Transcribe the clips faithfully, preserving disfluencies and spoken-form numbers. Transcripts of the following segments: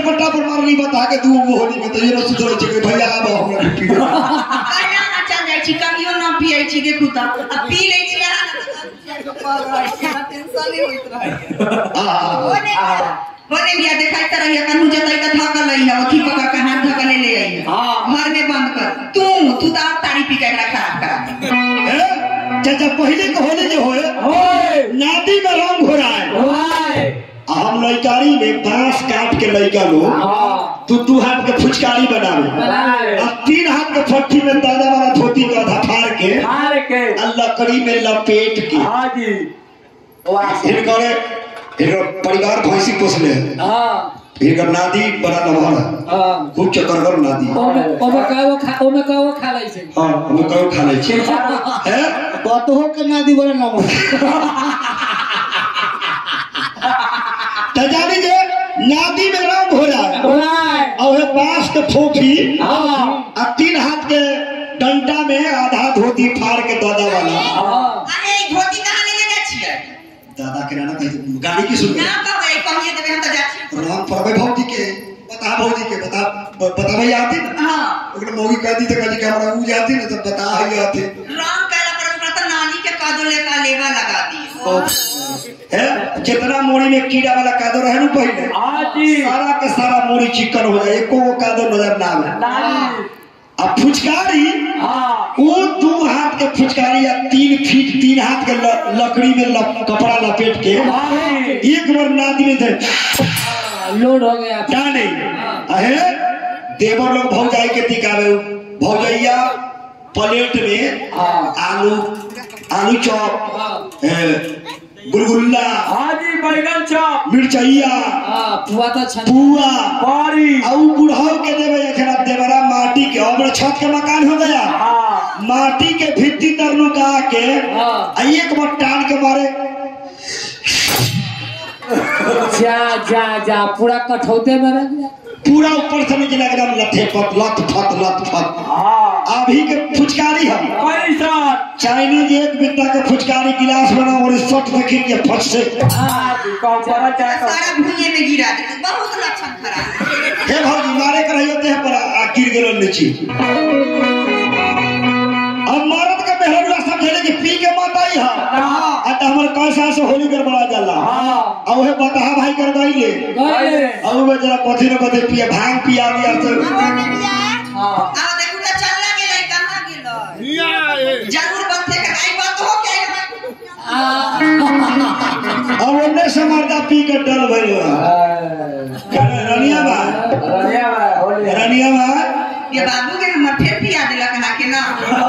पट्टा पर मारनी बता के तू वो होली में तो ये न सुधरे छै भैया आब हमरा पी ले कहना ना चल जाय छी कहियो ना पियै छी देखू त अब पी लै छी अहाँ टेंशन नहीं होइत रहे हां होने बिया देखाई त रहिए कन्हू जतई त थकल रही है अथी पकड़ के हाथ धक ले ले आई हां घर में बंद कर तू तू त तारी पी के एकरा खराब करा चाचा पहले को होली जो होए होए नादी में रंग हो रहा है होए हम लइकारी में बांस काट के लइका लोग तू दू हाथ के फुचकारी बनावे और तीन हाथ के फट्टी में दादा वाला धोती का आधा फाड़ के फाड़ के लकड़ी में लपेट के हां जी वाह फिर करे फिर परिवार भैंसी पोसले हां फिर नादी बड़ा लमहर हां खूब चकरगर नादी ओमे ओमे काओ खा ओमे काओ खा लै छै हां ओमे काओ खा लै छै हैं बतहो के नादी बड़ा लमहर तजानी जे नादी में रंग हो रहा है और है बांस के फोफी हां आ तीन हाथ के डंडा में आधा धोती फाड़ के दादा वाला अरे धोती कहां ले ले छियै दादा के ना कह गाड़ी की सुन ना कहबै कहिए देबे हम त जा छी राम परबे भौजी के बता भौजी के बता बता भैया आती ना हां ओकरे मौगी कह दी त कह के हमरा उ जाती ना तो बता है आती राम कहला पर ओकरा त नानी के कादो ले का लेवा लगा दी है जितना मोड़ी में कीड़ा वाला कादो रहे न पहले हां जी सारा के सारा मोड़ी चिकन हो जाए एको कादो नजर ना आवे अब फुचकारी हां वो दो हाथ के फुचकारी या तीन फीट तीन हाथ के लकड़ी में लप, कपड़ा लपेट के एक बार नादी में थे लोड हो गया क्या नहीं अहे देवर लोग भौजाई के दिखावे भौजैया प्लेट में आलू आलू चॉप गुलगुल्ला हाजी बैगन चॉप मिर्चैया हां पुआ त छन पुआ बारी औ बुढ़ाओ के देवे एखना देवरा माटी के हमर छत के मकान हो गया हां माटी के भित्ती तरनु का के हां एक बार टान के मारे जा जा जा पूरा कठौते में रख दिया पूरा ऊपर से नीचे लग रहा लथे पत लत फत लत फत हां अभी के फुचकारी हम पैसा चाइनीज एक बित्ता के फुचकारी गिलास बना और शॉट देखिए के फट से हां कौन सारा चाय सारा भुइये में गिरा दे बहुत लक्षण खराब हे भौजी मारे कर रही होते हैं पर आ गिर गेल नीचे अब मरद के मेहरवा समझले कि पी के मत आई हां आ त हमर कैसा से होली गड़बड़ा जाला हां आ ओहे बता भाई कर गइले गइले और में जरा कथि न कथि पिए भांग पिया दिया से हां आ देखू त चल गेलै कहां गेलै जरूर बनते के आई बात हो के अब ओने से मर्दा पी के डल भइल रनिया बा रनिया बा होली रनिया बा ये बाबू के हमर फेर पिया देला कहा के ना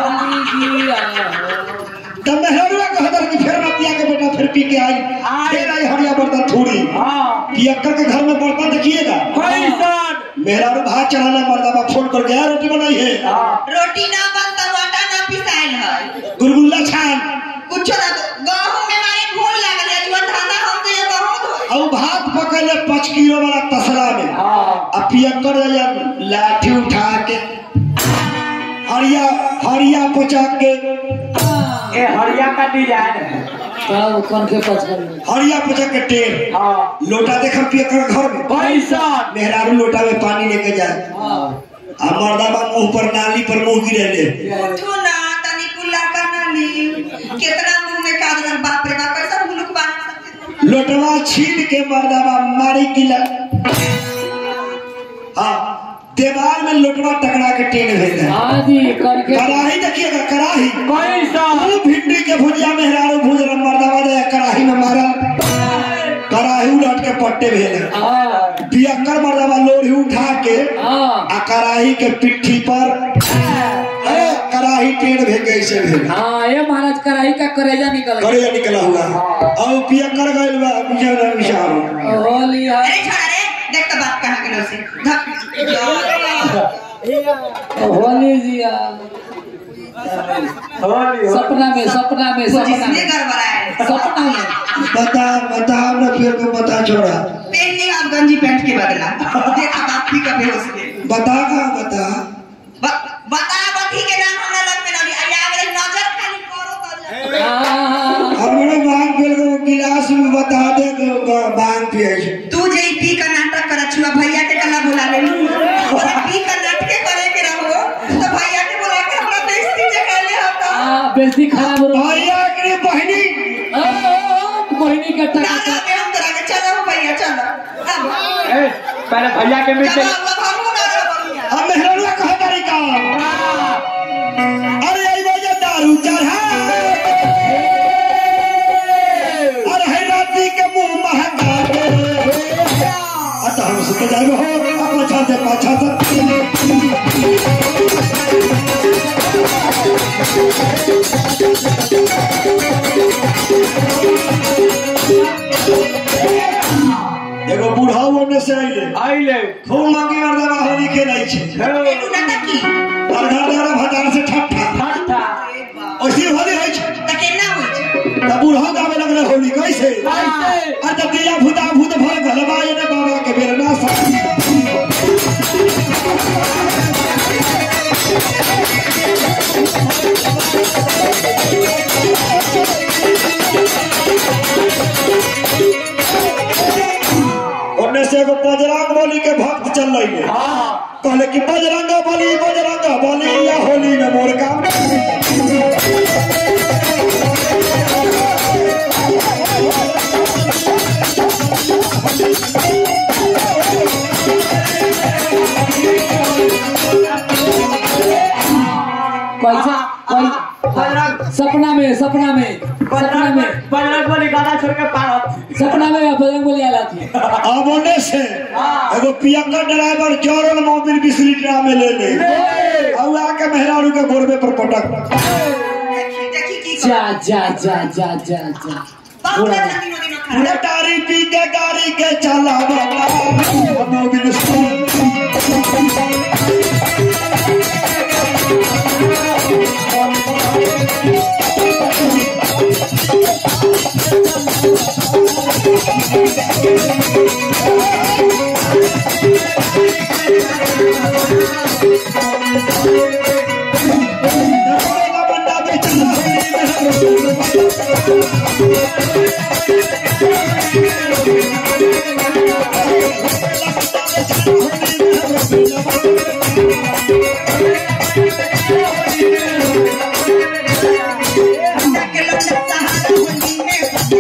तब मेहरुआ कहतर कि फेर पिया के बेटा फिर पी के आई फिर आई हरिया बर्तन थोड़ी हां पियक्कर के घर में बर्तन देखिएगा कैसन मेहरारू भात चढ़ाना मर्दा बा फोन कर गया रोटी बनाई है रोटी ना बनता आटा ना पिसाइल है गुलगुल्ला छान कुछ ना गहूं में मारे घून लागल है जो धाना हम के गहूं और भात पकड़ले पाँच किलो वाला तसला में हां आ पियक्कर या लाठी उठा के हरिया हरिया पचक के ए हरिया का डिजाइन है तब कौन के पचक हरिया पचक के टेर हां लोटा देखम पियक्कर घर में पैसा मेहरारू लोटा में पानी लेके जाए हां आ मर्दा बा मुंह पर नाली पर मुंह गिरले उठो ना तनी कुल्ला का नाली कितना मुंह में कादर बाप रे बाप कैसा मुलुक बा लोटवा छीन के मर्दा बा मारी किला हां देवाल में लोटवा टकरा के टेन भेल है हां जी करके कढ़ाई देखिएगा कढ़ाई कैसा वो भिंडी के भुजिया मेहरारू भुज र मर्दावा दे कढ़ाई में मारा कढ़ाई उलट के पट्टे भेल है हां पियक्कर मर्दावा लोरी उठा के हां आ कढ़ाई के पिट्ठी पर ए कढ़ाई टेन भेल गई से भेल हां ये महाराज कढ़ाई का करेजा निकल करेजा निकला हुआ और पियक्कर गइल बा बिचारा बिचारा होली अरे छोड़ा रे देख तो बात कहां गेलो से होली जिया होली सपना में सपना में सपना में गड़बड़ाए सपना में बता बता ना फिर को बता छोड़ा पहले आप गंजी पैंट के बदला देखा बात की कभी उसने बता का बता बता बती के नाम हमरा लग में लगी आया अगर नजर खाली करो तो हमरे बांग पेल को गिलास में बता दे बांग पिए तू जे पी का नाटक कर छुआ भैया के स्थिति खराब हो रही भैया की बहनी बहनी का ना ना हम करा के चलो भैया चलो ए पहले भैया के मीट चलो अब हम ना भैया हम मेहरनुआ कहे तरीका अरे आई वजह दारू चढ़ा अरे है राती के मुंह महका दे अच्छा हम सुते जाए हो पाछा से पाछा से एगो बूढ़ा ओने से आइले आइले खूब मांगी मर्दवा होली खेलाई छे एनु ना की और घर घर भतार से ठट्ठा ठट्ठा ओसी होली होई छे त केना होई छै त बूढ़ा गावे लगले होली कैसे कैसे आ त दिया भूता भूत भर घलवा ये बाबा के बेर ना सा ओने से एगो बजरंग बली के भक्त चल रही है हां कहले कि बजरंग बली बजरंग बली या होली में मोर काम पैसा कोई सपना में सपना में सपना में बजरंग बली गाना छोड़ के पारत सपना में बजरंग बली आला थी अब ओने से एगो पियक्का ड्राइवर जोरल मोबिल बीस लीटर में ले ले और आके मेहरारू के गोरबे पर पटक देखी देखी की जा जा जा जा जा जा बाप रे तीनों दिनों खा पूरा तारी पी के गाड़ी के चला बाबा मोबिल बंदा बेचना के लोग सहारा होली में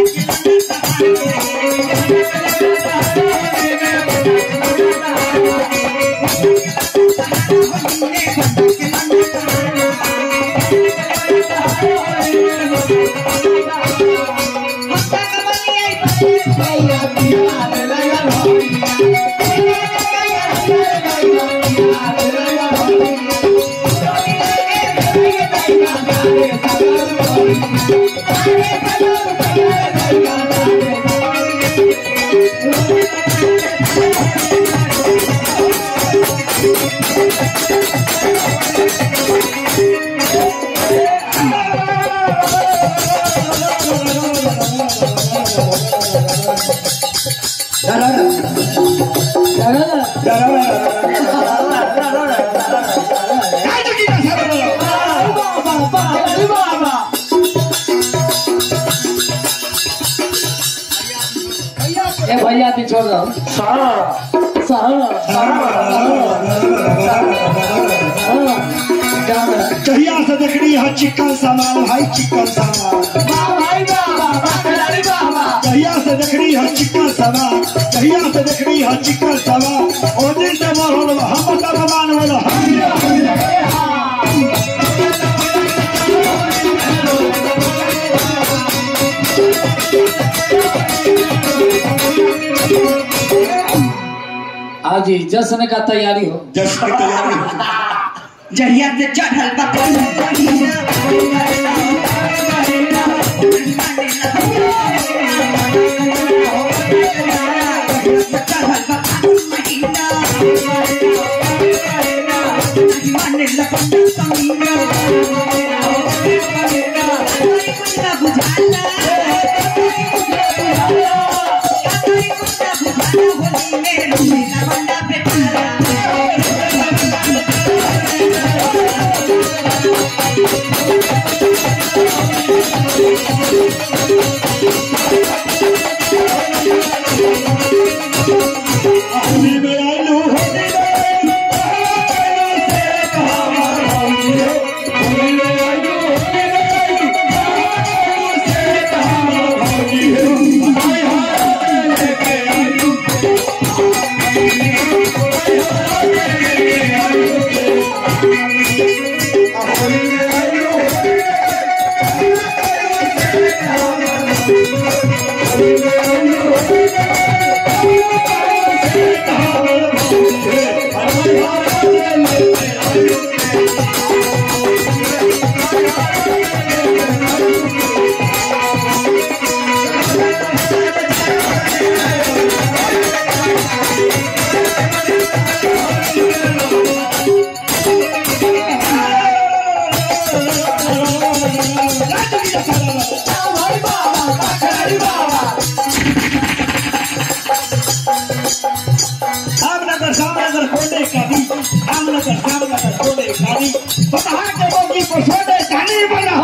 ए भैया भी छोड़ दो सारा सारा कहिया से देखनी है चिकन सामान भाई चिकन सामान भाई बाबा खिलाड़ी बाबा कहिया से देखनी है चिकन सामान कहिया से देखनी है चिकन सामान ओ दिन से मोहल हम का सामान वाला आज ही जश्न का तैयारी हो जश्न की तैयारी हो जहिया से चढ़ल बा Thank you. रामनगर रामनगर कोने कानी रामनगर रामनगर कोने कानी बता के बोगी पर छोड़े कानी बना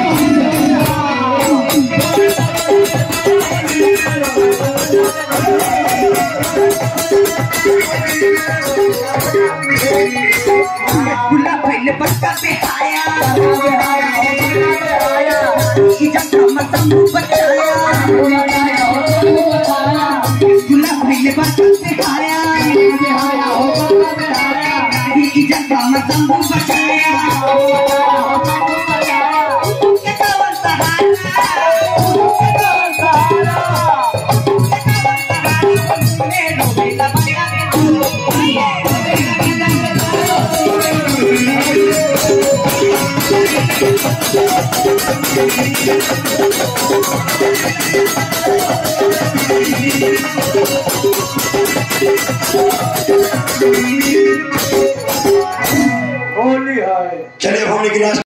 गुला पहले बच्चा पे आया कि जब हम संभू बचाया गुला पहले बच्चा पे आया कि जब हम संभू बचाया के तवन सहारा ने रोवेला बना होली है। चलिए हमने गिलास